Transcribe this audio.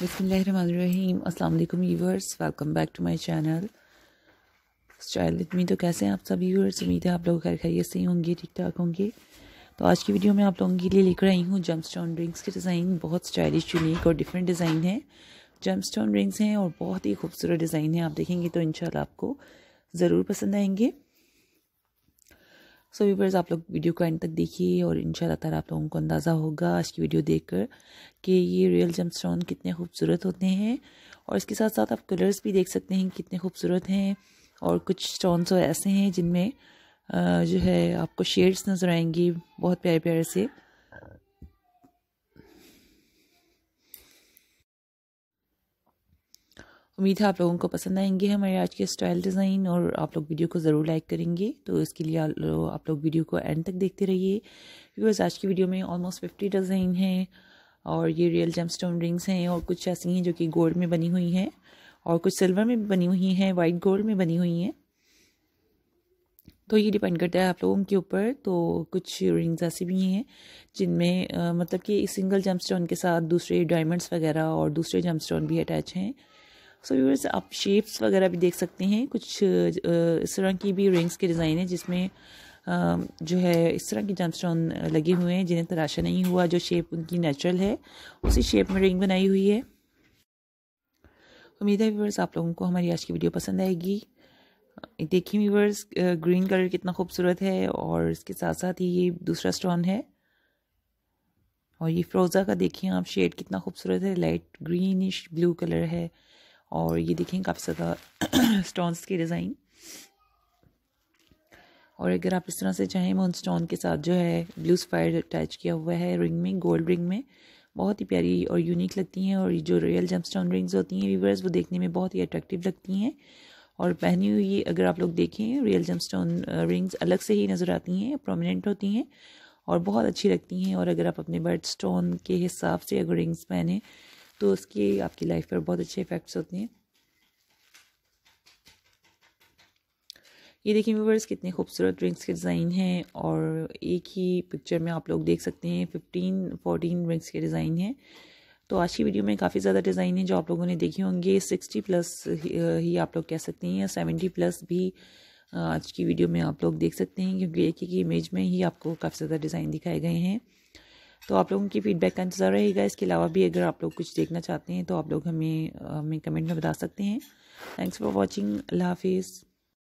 बिस्मिल्लाहिर्रहमानिर्रहीम। अस्सलाम वालेकुम viewers, welcome back to my channel style with me. तो कैसे हैं आप सब व्यूअर्स? उम्मीद है आप लोग खैर खैरियत से होंगे, ठीक ठाक होंगे। तो आज की वीडियो में आप लोगों के लिए लेकर आई हूँ जेमस्टोन रिंग्स के डिज़ाइन। बहुत स्टाइलिश, यूनिक और डिफरेंट डिज़ाइन है। जेमस्टोन रिंग्स हैं और बहुत ही खूबसूरत डिज़ाइन है। आप देखेंगे तो इंशाल्लाह आपको ज़रूर पसंद आएंगे। सो व्यूअर्स, आप लोग वीडियो को एंड तक देखिए और इंशाल्लाह ताला आप लोगों को अंदाज़ा होगा आज की वीडियो देखकर कि ये रियल जेमस्टोन कितने खूबसूरत होते हैं। और इसके साथ साथ आप कलर्स भी देख सकते हैं कितने खूबसूरत हैं। और कुछ स्टोन्स तो ऐसे हैं जिनमें जो है आपको शेड्स नज़र आएंगी बहुत प्यारे प्यारे से। उम्मीद है आप लोगों को पसंद आएंगे हमारे आज के स्टाइल डिज़ाइन और आप लोग वीडियो को ज़रूर लाइक करेंगे। तो इसके लिए आप लोग वीडियो को एंड तक देखते रहिए बिकॉज आज की वीडियो में ऑलमोस्ट 50 डिज़ाइन हैं और ये रियल जेमस्टोन रिंग्स हैं। और कुछ ऐसी हैं जो कि गोल्ड में बनी हुई हैं और कुछ सिल्वर में भी बनी हुई हैं, वाइट गोल्ड में बनी हुई हैं। तो ये डिपेंड करता है आप लोगों के ऊपर। तो कुछ रिंग्स ऐसी भी हैं जिनमें मतलब कि सिंगल जेमस्टोन के साथ दूसरे डायमंड्स वगैरह और दूसरे जेमस्टोन भी अटैच हैं। सो व्यूअर्स, आप शेप्स वगैरह भी देख सकते हैं। कुछ इस तरह की भी रिंग्स के डिज़ाइन है जिसमें जो है इस तरह की जेमस्टोन लगे हुए हैं जिन्हें तराशा नहीं हुआ। जो शेप उनकी नेचुरल है उसी शेप में रिंग बनाई हुई है। उम्मीद है व्यूअर्स आप लोगों को हमारी आज की वीडियो पसंद आएगी। देखिए व्यूअर्स, ग्रीन कलर कितना खूबसूरत है और इसके साथ साथ ही ये दूसरा स्टोन है। और ये फ्रोज़ा का देखिए आप शेड कितना खूबसूरत है, लाइट ग्रीनिश ब्लू कलर है। और ये देखें काफ़ी ज़्यादा स्टोन्स के डिज़ाइन। और अगर आप इस तरह से चाहें उन स्टोन के साथ जो है ब्लू स्पायर अटैच किया हुआ है रिंग में, गोल्ड रिंग में, बहुत ही प्यारी और यूनिक लगती हैं। और ये जो रियल जेमस्टोन रिंग्स होती हैं व्यूअर्स, वो देखने में बहुत ही अट्रैक्टिव लगती हैं। और पहनी हुई अगर आप लोग देखें रियल जेमस्टोन रिंग्स अलग से ही नज़र आती हैं, प्रोमिनेंट होती हैं और बहुत अच्छी लगती हैं। और अगर आप अपने बर्थ स्टोन के हिसाब से अगर रिंग्स पहने तो उसके आपकी लाइफ पर बहुत अच्छे इफ़ेक्ट्स होते हैं। ये देखिए व्यूअर्स, कितने खूबसूरत रिंग्स के डिज़ाइन हैं और एक ही पिक्चर में आप लोग देख सकते हैं 14 रिंग्स के डिज़ाइन हैं। तो आज की वीडियो में काफ़ी ज़्यादा डिज़ाइन है जो आप लोगों ने देखे होंगे। 60+ ही आप लोग कह सकते हैं या 70+ भी आज की वीडियो में आप लोग देख सकते हैं क्योंकि एक ही इमेज में ही आपको काफ़ी ज़्यादा डिज़ाइन दिखाए गए हैं। तो आप लोगों की फ़ीडबैक का इंतज़ार रहेगा। इसके अलावा भी अगर आप लोग कुछ देखना चाहते हैं तो आप लोग हमें कमेंट में बता सकते हैं। Thanks for watching. अल्लाह हाफिज़।